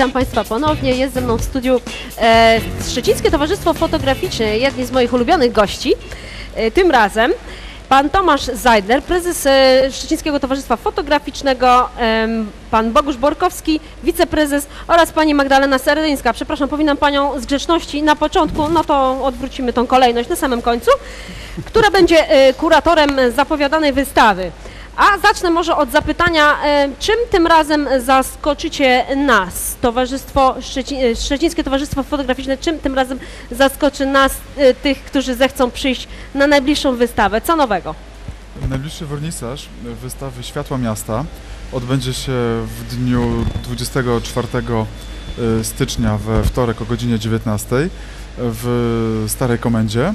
Witam Państwa ponownie. Jest ze mną w studiu Szczecińskie Towarzystwo Fotograficzne, jedni z moich ulubionych gości. Tym razem pan Tomasz Zajdler, prezes Szczecińskiego Towarzystwa Fotograficznego, pan Bogusz Borkowski, wiceprezes oraz pani Magdalena Seryńska. Przepraszam, powinnam panią z grzeczności na początku, no to odwrócimy tą kolejność na samym końcu, która będzie kuratorem zapowiadanej wystawy. A zacznę może od zapytania, czym tym razem zaskoczycie nas, Szczecińskie Towarzystwo Fotograficzne, czym tym razem zaskoczy nas, tych, którzy zechcą przyjść na najbliższą wystawę? Co nowego? Najbliższy wernisaż wystawy Światła Miasta odbędzie się w dniu 24 stycznia we wtorek o godzinie 19 w Starej Komendzie.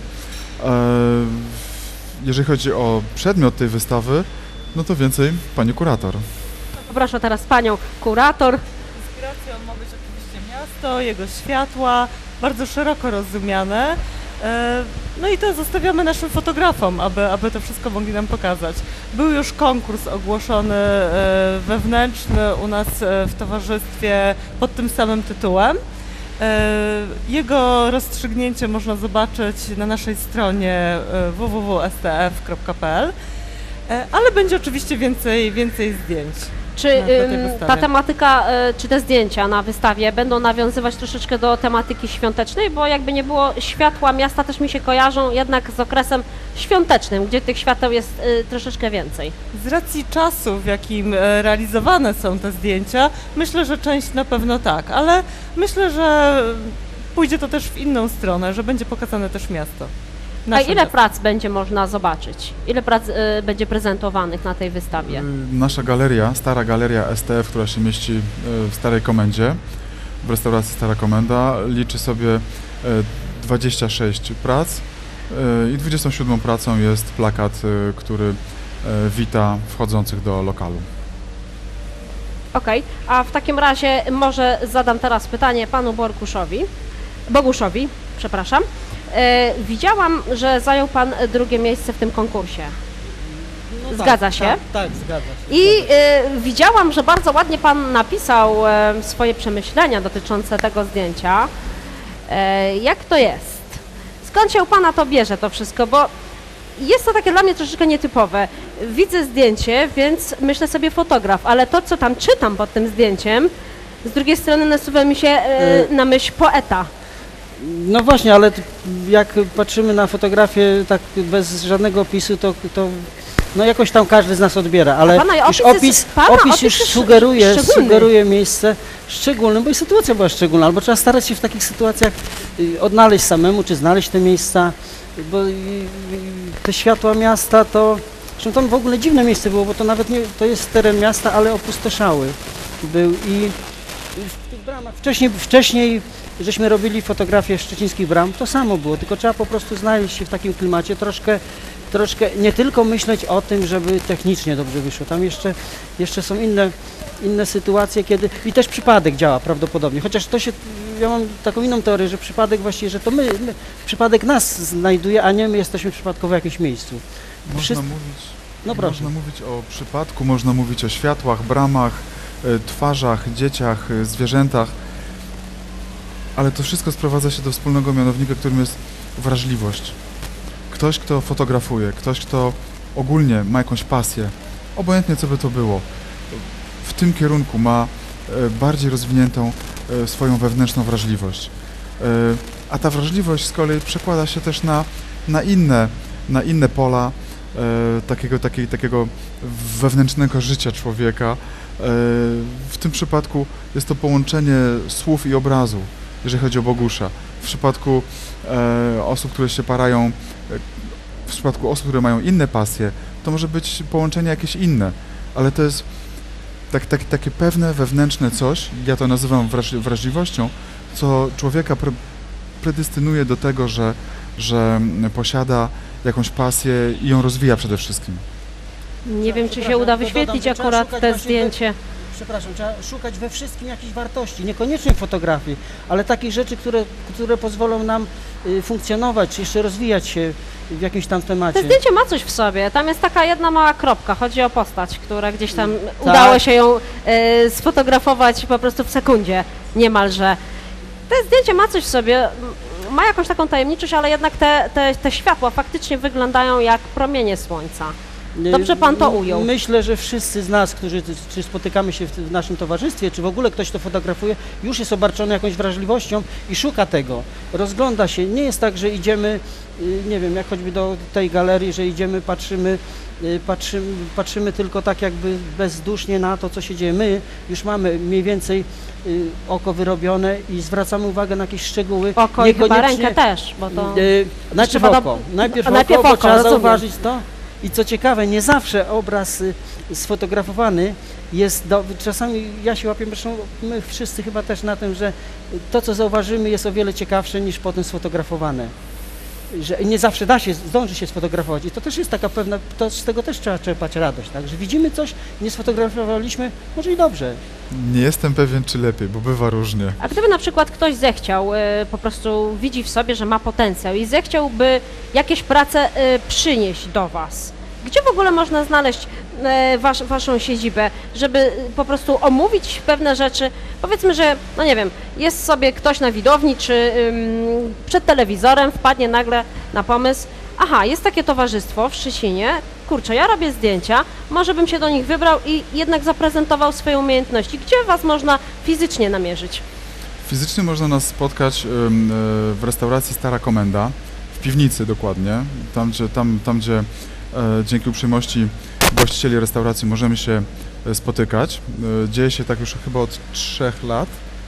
Jeżeli chodzi o przedmiot tej wystawy, no to więcej pani kurator. Poproszę teraz panią kurator. Inspiracją ma być oczywiście miasto, jego światła, bardzo szeroko rozumiane. No i to zostawiamy naszym fotografom, aby to wszystko mogli nam pokazać. Był już konkurs ogłoszony wewnętrzny u nas w towarzystwie pod tym samym tytułem. Jego rozstrzygnięcie można zobaczyć na naszej stronie www.stf.pl. Ale będzie oczywiście więcej zdjęć. Czy ta tematyka, czy te zdjęcia na wystawie będą nawiązywać troszeczkę do tematyki świątecznej? Bo jakby nie było, światła miasta też mi się kojarzą jednak z okresem świątecznym, gdzie tych świateł jest troszeczkę więcej. Z racji czasu, w jakim realizowane są te zdjęcia, myślę, że część na pewno tak, ale myślę, że pójdzie to też w inną stronę, że będzie pokazane też miasto. A ile prac będzie można zobaczyć? Ile prac będzie prezentowanych na tej wystawie? Nasza galeria, stara galeria STF, która się mieści w Starej Komendzie, w restauracji Stara Komenda, liczy sobie 26 prac i 27 pracą jest plakat, który wita wchodzących do lokalu. Okej, a w takim razie może zadam teraz pytanie panu Boguszowi, przepraszam. Widziałam, że zajął pan drugie miejsce w tym konkursie. No zgadza się? Tak, zgadza się. I widziałam, że bardzo ładnie pan napisał swoje przemyślenia dotyczące tego zdjęcia. Jak to jest? Skąd się u pana to bierze to wszystko? Bo jest to takie dla mnie troszeczkę nietypowe. Widzę zdjęcie, więc myślę sobie fotograf, ale to, co tam czytam pod tym zdjęciem, z drugiej strony nasuwa mi się na myśl poeta. No właśnie, ale jak patrzymy na fotografię tak bez żadnego opisu, to no jakoś tam każdy z nas odbiera, ale już opis już sugeruje miejsce szczególne, bo i sytuacja była szczególna, albo trzeba starać się w takich sytuacjach odnaleźć samemu, czy znaleźć te miejsca, bo te światła miasta zresztą to w ogóle dziwne miejsce było, bo to nawet nie, to jest teren miasta, ale opustoszały był i w tych bramach wcześniej żeśmy robili fotografię szczecińskich bram, to samo było, tylko trzeba po prostu znaleźć się w takim klimacie, troszkę nie tylko myśleć o tym, żeby technicznie dobrze wyszło, tam jeszcze są inne sytuacje, kiedy i też przypadek działa prawdopodobnie, chociaż ja mam taką inną teorię, że przypadek właściwie, że to przypadek nas znajduje, a nie my jesteśmy przypadkowo w jakimś miejscu. Można mówić o przypadku, można mówić o światłach, bramach, twarzach, dzieciach, zwierzętach, ale to wszystko sprowadza się do wspólnego mianownika, którym jest wrażliwość. Ktoś, kto fotografuje, ktoś, kto ogólnie ma jakąś pasję, obojętnie co by to było, w tym kierunku ma bardziej rozwiniętą swoją wewnętrzną wrażliwość. A ta wrażliwość z kolei przekłada się też na inne pola takiego wewnętrznego życia człowieka. W tym przypadku jest to połączenie słów i obrazu, jeżeli chodzi o Bogusza. W przypadku osób, które się parają, w przypadku osób, które mają inne pasje, to może być połączenie jakieś inne, ale to jest takie pewne, wewnętrzne coś, ja to nazywam wrażliwością, co człowieka predystynuje do tego, że posiada jakąś pasję i ją rozwija przede wszystkim. Nie wiem, czy się uda wyświetlić akurat te zdjęcie. Przepraszam, trzeba szukać we wszystkim jakichś wartości, niekoniecznie w fotografii, ale takich rzeczy, które pozwolą nam funkcjonować, czy jeszcze rozwijać się w jakimś tam temacie. To zdjęcie ma coś w sobie, tam jest taka jedna mała kropka, chodzi o postać, która gdzieś tam udało się ją sfotografować po prostu w sekundzie. niemalże. To zdjęcie ma coś w sobie, ma jakąś taką tajemniczość, ale jednak te światła faktycznie wyglądają jak promienie słońca. Dobrze pan to ujął. Myślę, że wszyscy z nas, którzy czy spotykamy się w naszym towarzystwie, czy w ogóle ktoś to fotografuje, już jest obarczony jakąś wrażliwością i szuka tego, rozgląda się. Nie jest tak, że idziemy, nie wiem, jak choćby do tej galerii, że idziemy, patrzymy tylko tak jakby bezdusznie na to, co się dzieje. My już mamy mniej więcej oko wyrobione i zwracamy uwagę na jakieś szczegóły. Oko i chyba rękę też, bo to... Najpierw oko, bo trzeba zauważyć to. I co ciekawe, nie zawsze obraz sfotografowany jest, czasami ja się łapię, zresztą my wszyscy chyba też na tym, że to, co zauważymy, jest o wiele ciekawsze niż potem sfotografowane. Że nie zawsze zdąży się sfotografować i to też jest taka pewna, to z tego też trzeba czerpać radość, tak, że widzimy coś, nie sfotografowaliśmy, może i dobrze. Nie jestem pewien, czy lepiej, bo bywa różnie. A gdyby na przykład ktoś zechciał, po prostu widzi w sobie, że ma potencjał i zechciałby jakieś prace przynieść do Was, gdzie w ogóle można znaleźć waszą siedzibę, żeby po prostu omówić pewne rzeczy? Powiedzmy, że, no nie wiem, jest sobie ktoś na widowni, czy przed telewizorem wpadnie nagle na pomysł, aha, jest takie towarzystwo w Szczecinie, kurczę, ja robię zdjęcia, może bym się do nich wybrał i jednak zaprezentował swoje umiejętności. Gdzie Was można fizycznie namierzyć? Fizycznie można nas spotkać w restauracji Stara Komenda, w piwnicy dokładnie, tam gdzie dzięki uprzejmości właścicieli restauracji możemy się spotykać. Dzieje się tak już chyba od 3 lat,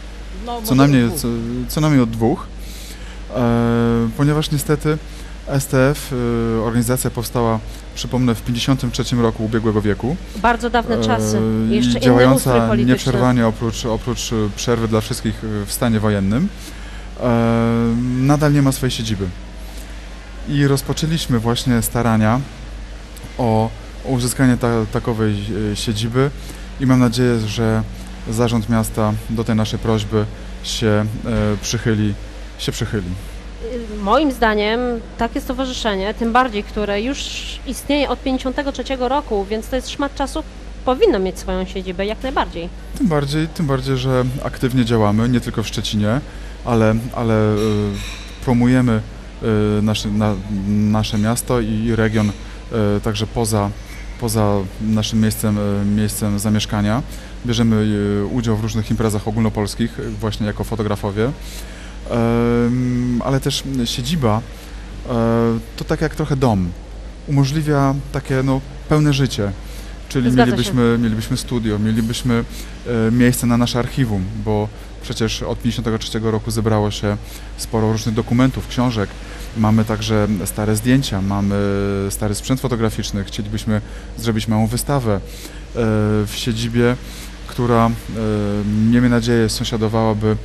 co najmniej od 2, ponieważ niestety STF, organizacja powstała, przypomnę, w 1953 roku ubiegłego wieku. Bardzo dawne czasy, jeszcze działająca nieprzerwanie oprócz przerwy dla wszystkich w stanie wojennym, nadal nie ma swojej siedziby. I rozpoczęliśmy właśnie starania o uzyskanie takowej siedziby i mam nadzieję, że zarząd miasta do tej naszej prośby się przychyli. Moim zdaniem takie stowarzyszenie, tym bardziej, które już istnieje od 1953 roku, więc to jest szmat czasu, powinno mieć swoją siedzibę jak najbardziej. Tym bardziej, że aktywnie działamy, nie tylko w Szczecinie, ale promujemy nasze miasto i region także poza naszym miejscem zamieszkania. Bierzemy udział w różnych imprezach ogólnopolskich właśnie jako fotografowie, ale też siedziba to tak jak trochę dom. Umożliwia takie pełne życie, czyli mielibyśmy studio, mielibyśmy miejsce na nasze archiwum, bo przecież od 1953 roku zebrało się sporo różnych dokumentów, książek. Mamy także stare zdjęcia, mamy stary sprzęt fotograficzny. Chcielibyśmy zrobić małą wystawę w siedzibie, która, miejmy nadzieję, sąsiadowałaby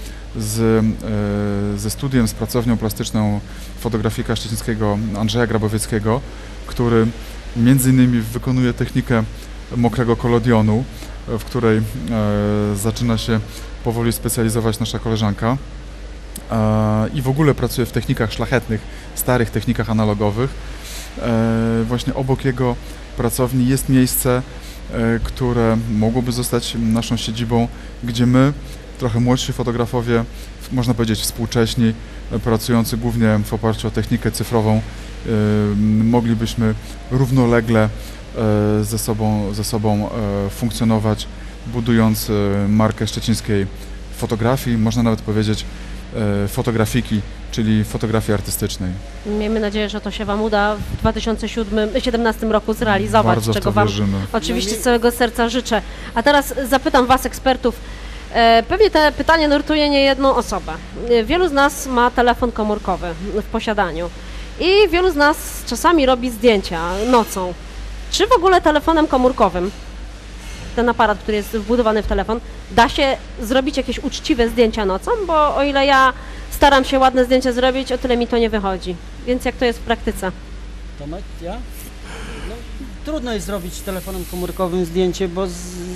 ze studiem, z pracownią plastyczną fotografika szczecińskiego Andrzeja Grabowieckiego, który między innymi wykonuje technikę mokrego kolodionu, w której zaczyna się powoli specjalizować nasza koleżanka. I w ogóle pracuje w technikach szlachetnych, starych technikach analogowych. Właśnie obok jego pracowni jest miejsce, które mogłoby zostać naszą siedzibą, gdzie my, trochę młodsi fotografowie, można powiedzieć współcześni, pracujący głównie w oparciu o technikę cyfrową, moglibyśmy równolegle ze sobą funkcjonować, budując markę szczecińskiej fotografii, można nawet powiedzieć fotografiki, czyli fotografii artystycznej. Miejmy nadzieję, że to się Wam uda w 2017 roku zrealizować, bardzo czego Wam wierzymy. Oczywiście z całego serca życzę. A teraz zapytam Was, ekspertów, pewnie to pytanie nurtuje niejedną osobę. Wielu z nas ma telefon komórkowy w posiadaniu i wielu z nas czasami robi zdjęcia nocą. Czy w ogóle telefonem komórkowym, ten aparat, który jest wbudowany w telefon, da się zrobić jakieś uczciwe zdjęcia nocą? Bo o ile ja staram się ładne zdjęcia zrobić, o tyle mi to nie wychodzi. Więc jak to jest w praktyce? Tomek, ja? No, trudno jest zrobić telefonem komórkowym zdjęcie, bo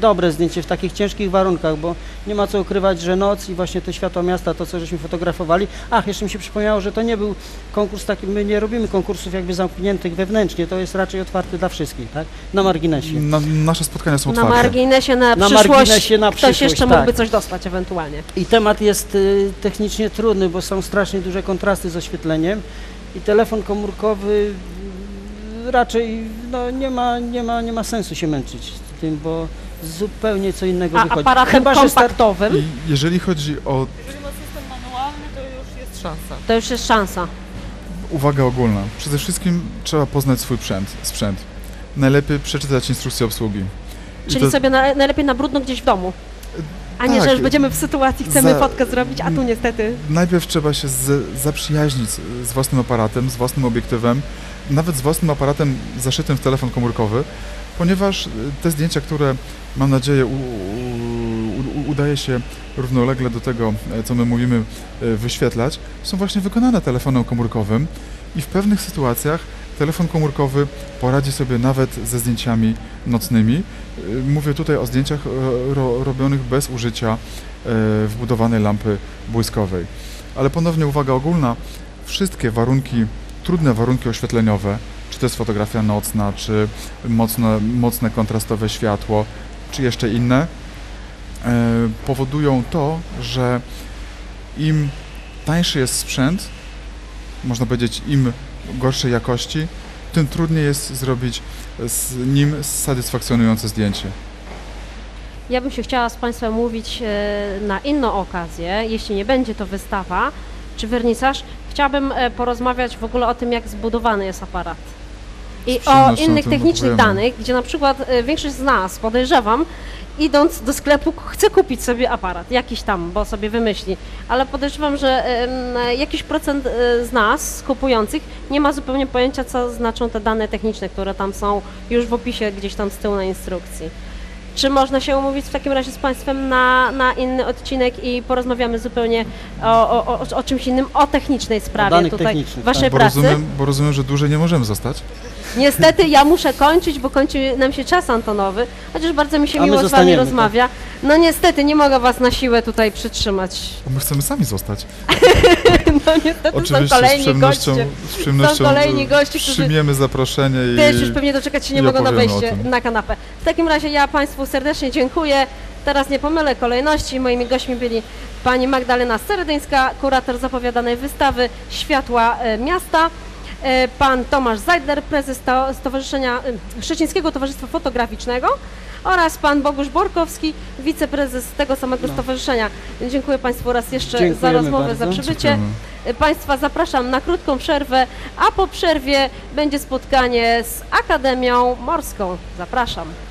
dobre zdjęcie w takich ciężkich warunkach, bo nie ma co ukrywać, że noc i właśnie te światła miasta, to co żeśmy fotografowali. Ach, jeszcze mi się przypomniało, że to nie był konkurs taki, my nie robimy konkursów jakby zamkniętych wewnętrznie, to jest raczej otwarte dla wszystkich, tak? Na marginesie. Nasze spotkania są Na otwarte. marginesie, na przyszłość, ktoś jeszcze mógłby coś dostać ewentualnie. I temat jest technicznie trudny, bo są strasznie duże kontrasty z oświetleniem i telefon komórkowy raczej no, nie ma sensu się męczyć z tym, bo zupełnie co innego wychodzi. Aparatem kompaktowym? Jeżeli chodzi o... Jeżeli ma system manualny, to już jest szansa. To już jest szansa. Uwaga ogólna. Przede wszystkim trzeba poznać swój sprzęt. Najlepiej przeczytać instrukcję obsługi. Czyli sobie najlepiej na brudno gdzieś w domu. A nie, tak, że już będziemy w sytuacji, chcemy fotkę zrobić, a tu niestety... Najpierw trzeba się zaprzyjaźnić z własnym aparatem, z własnym obiektywem, nawet z własnym aparatem zaszytym w telefon komórkowy, ponieważ te zdjęcia, które mam nadzieję udaje się równolegle do tego, co my mówimy, wyświetlać, są właśnie wykonane telefonem komórkowym i w pewnych sytuacjach telefon komórkowy poradzi sobie nawet ze zdjęciami nocnymi. Mówię tutaj o zdjęciach robionych bez użycia wbudowanej lampy błyskowej. Ale ponownie uwaga ogólna, wszystkie warunki, trudne warunki oświetleniowe, czy to jest fotografia nocna, czy mocne kontrastowe światło, czy jeszcze inne, powodują to, że im tańszy jest sprzęt, można powiedzieć im gorszej jakości, tym trudniej jest zrobić z nim satysfakcjonujące zdjęcie. Ja bym się chciała z Państwem mówić na inną okazję, jeśli nie będzie to wystawa czy wernisaż, chciałabym porozmawiać w ogóle o tym, jak zbudowany jest aparat. I o innych technicznych danych, gdzie na przykład większość z nas, podejrzewam, idąc do sklepu chce kupić sobie aparat, jakiś tam, bo sobie wymyśli, ale podejrzewam, że jakiś procent z nas, kupujących, nie ma zupełnie pojęcia, co znaczą te dane techniczne, które tam są już w opisie, gdzieś tam z tyłu na instrukcji. Czy można się umówić w takim razie z Państwem na inny odcinek i porozmawiamy zupełnie o czymś innym, o technicznej sprawie tutaj Waszej pracy? Bo rozumiem, że dłużej nie możemy zostać. Niestety ja muszę kończyć, bo kończy nam się czas antenowy, chociaż bardzo mi się miło z Wami rozmawia. Tak? No niestety nie mogę Was na siłę tutaj przytrzymać. Bo my chcemy sami zostać. No niestety oczywiście, są kolejni goście. Z przyjemnością przyjmiemy zaproszenie i też już pewnie doczekać się nie mogą na wejście na kanapę. W takim razie ja Państwu serdecznie dziękuję. Teraz nie pomylę kolejności. Moimi gośćmi byli Pani Magdalena Seredyńska, kurator zapowiadanej wystawy Światła Miasta, Pan Tomasz Zajdler, prezes Szczecińskiego Towarzystwa Fotograficznego oraz Pan Bogusz Borkowski, wiceprezes tego samego stowarzyszenia. Dziękuję Państwu raz jeszcze za rozmowę, bardzo. Za przybycie. Dziękujemy. Państwa zapraszam na krótką przerwę, a po przerwie będzie spotkanie z Akademią Morską. Zapraszam.